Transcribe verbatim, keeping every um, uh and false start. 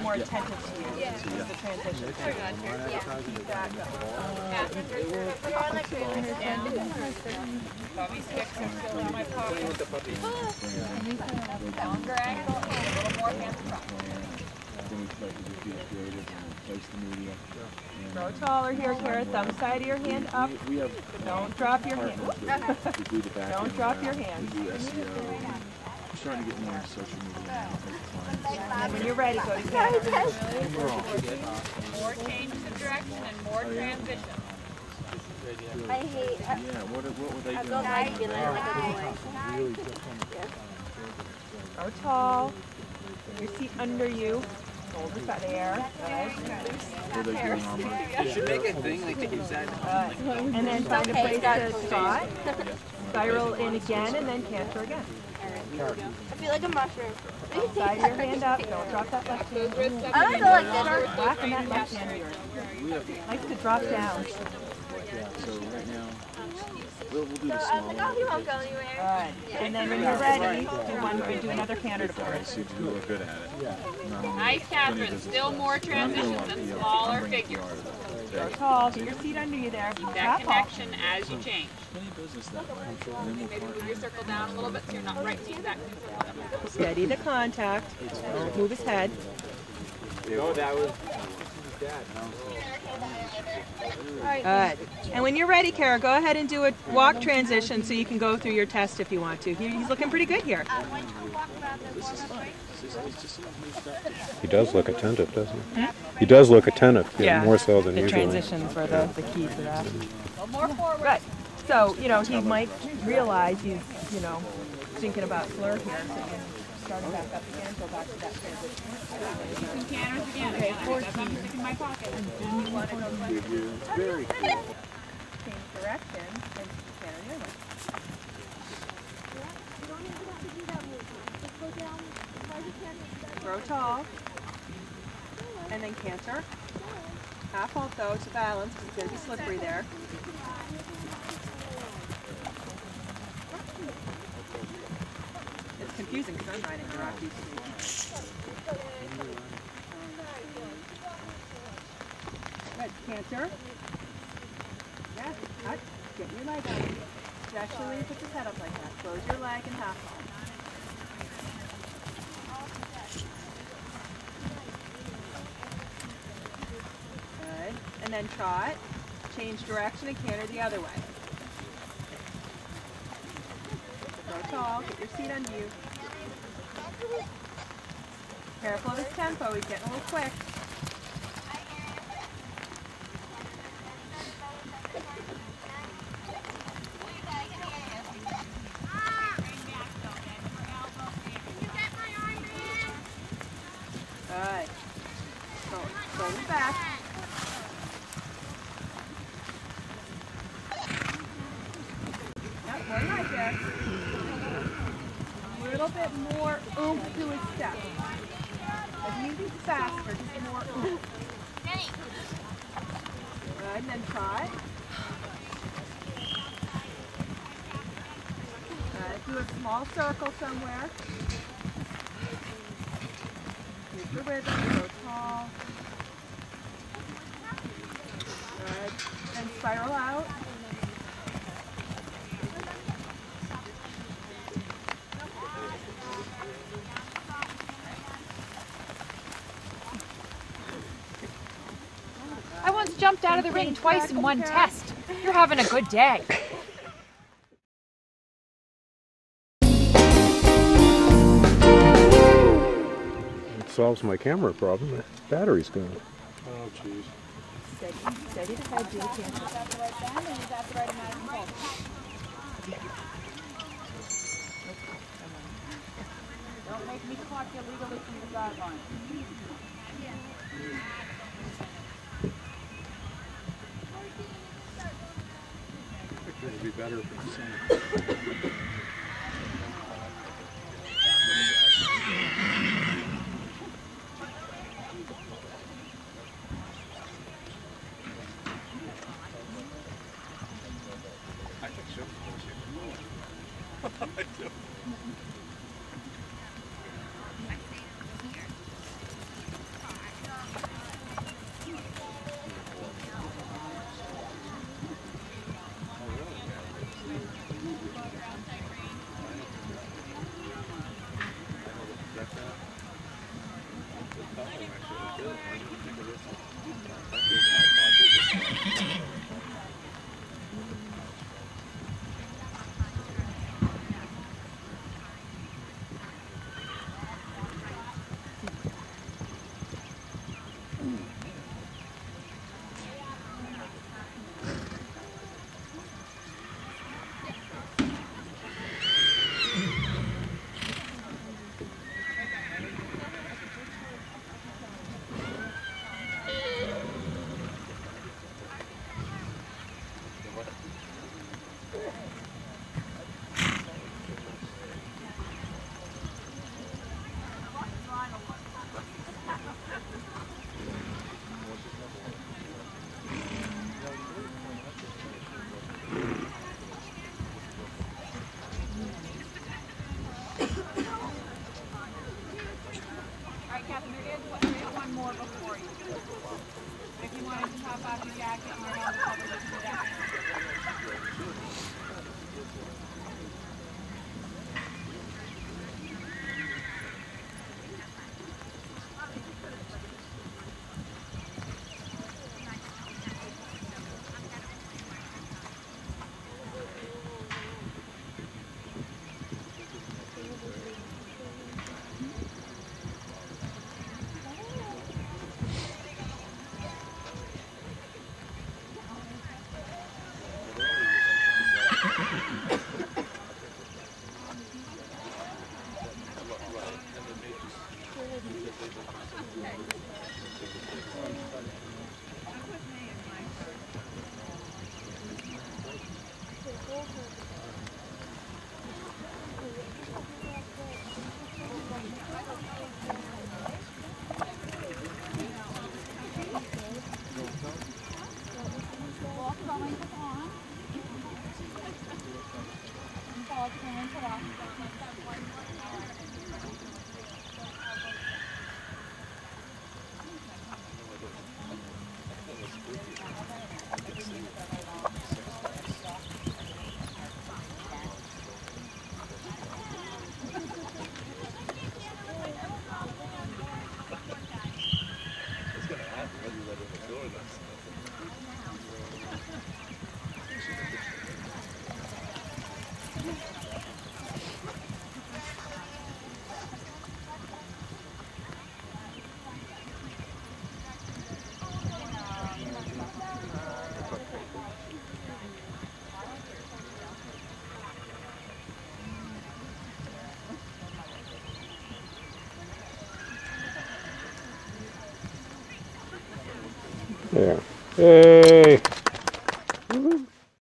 more attentive to you. Yeah. Is the transition. Yeah. Keep that going. Bobby sticks are still in my pocket. Down drag, a little more hands across. Grow taller here, Kara. Thumb side of your hand up. Don't drop your hand. Don't drop your hand. I'm starting to get more into social media. And when you're ready, go to Canada. More changes of direction and more transition. I hate. Yeah, what, what were they I doing? don't like feeling like a boy. Go tall. Your seat under you. Hold the there. Good. What are they doing on my... You should make a thing like that. Use that. Good. And then find a place to spot. Spiral in again and then canter again. I feel like a mushroom. Side your hand up. Don't drop that left hand. I don't feel like dinner. Flatten that left hand of yours. Likes to drop down. So right now, we'll, we'll do the I was small like, one. oh, he won't go anywhere. Good. And then when you're ready, do one. Do another canter to All right, forward. see if you look good at it. Nice, Catherine. Still more transitions and smaller figures. Go tall. Get your seat under you there. Keep that Tap off. connection as you change. Business that way. And then we'll Maybe move your circle down a little bit so you're not right to the exact circle. Steady the contact. Don't move his head. No, that was dad. Good. And when you're ready, Kara, go ahead and do a walk transition so you can go through your test if you want to. He- He's looking pretty good here. He does look attentive, doesn't he? Hmm? He does look attentive, yeah, Yeah. more so than The usually. transitions were the, the key to that. More forward. Good. So, you know, he might realize he's, you know, thinking about slur here. So you're starting back up again, go back to that transition. Some canters again. Okay, fourteen. I'm sticking in my pocket. You want to go very cool. change direction and canter the other way. Grow tall. And then canter. Half halt though to balance because it's going to be slippery there. It's confusing because I'm riding the rock used to be. Good. Canter. Yes. Cut. Get your leg up. Especially when you put your head up like that. Close your leg and half halt. Good. And then trot. Change direction and canter the other way. Go tall. Get your seat under you. Careful of his tempo. He's getting a little quick. Good. Go. Shoulders back. Yep, one right there. A little bit more oomph to his step. Doesn't mean he's faster, just more oomph. Good, and then trot. Good, do a small circle somewhere. Keep the rhythm, go tall. Good, and spiral out. I once jumped out of the ring twice in one test. You're having a good day. It solves my camera problem. The battery's gone. Oh, jeez. Steady, steady the head, do the canter. Don't make me clock you legally from the sideline. It would be better if it's the same. I think so. I do. There. Hey!